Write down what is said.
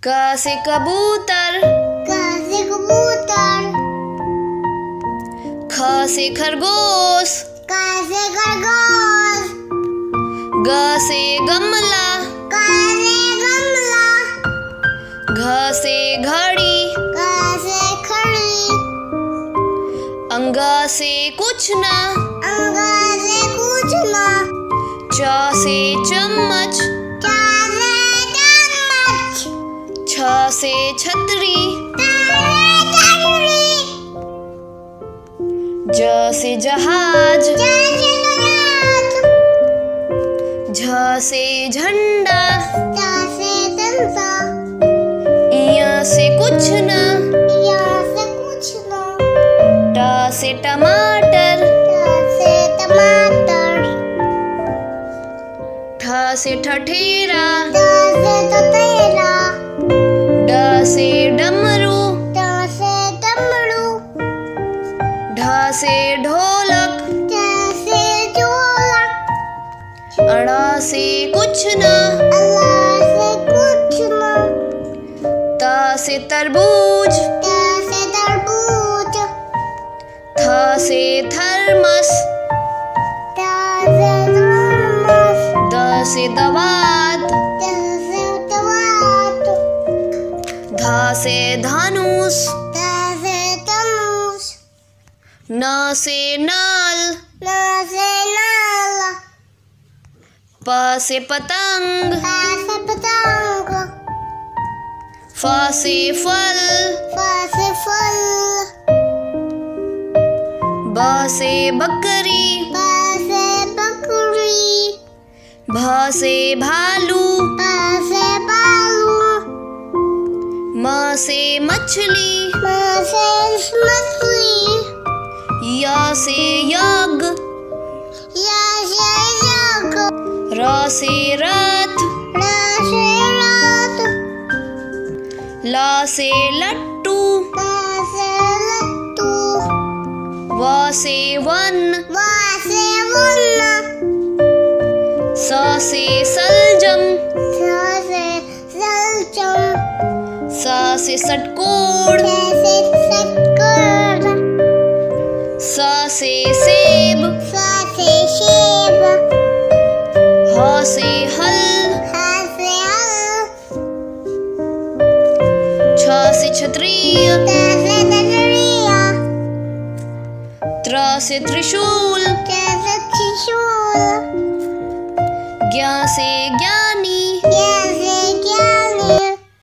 क से कबूतर, क से कबूतर। ख से खरगोश, क से खरगोश। ग से गमला, ग से गमला। घ से घड़ी, घ से घड़ी। अंग से कुछ न, अंग से कुछ न। च से चम्मच, च से चम्मच। छ से छतरी, ज से जहाज, ज से जहाज। झ से झंडा, झ से डंडा। इय से कुछ न, य से कुछ न। ट से टमाटर, ट से टमाटर। ठ से ठठेरा, ठ से ठठेरा। ड से डमरू, ड से डमरू। ढ से ढोलक, ढ से ढोलक। अड़ से कुछ न, अ से कुछ न। त से तरबूज, त से तरबूज। थ से थर्मस, त से थर्मस। द से दवात, द से दवात। ध से धनुष, ध से धनुष। न से नल, न से नल। प से पतंग, प से पतंग। फ से फल, फ से फल। ब से बकरी, ब से बकरी। भ से भालू, भ से भालू। म से मछली, म से मछली। य से यज्ञ, य से यज्ञ। र से रथ, र से रथ। ल से लट्टू, ल से लट्टू। व से वन, व से वन। स से सलजम, स से सलजम। स से षटकोण, स से षटकोण। स से सेब, स से सेब। ह से हल, ह से हल। छ से क्षत्रिय, त से ततरिया। त्र से त्रिशूल, त से त्रिशूल। ज्ञ से ज्ञानी,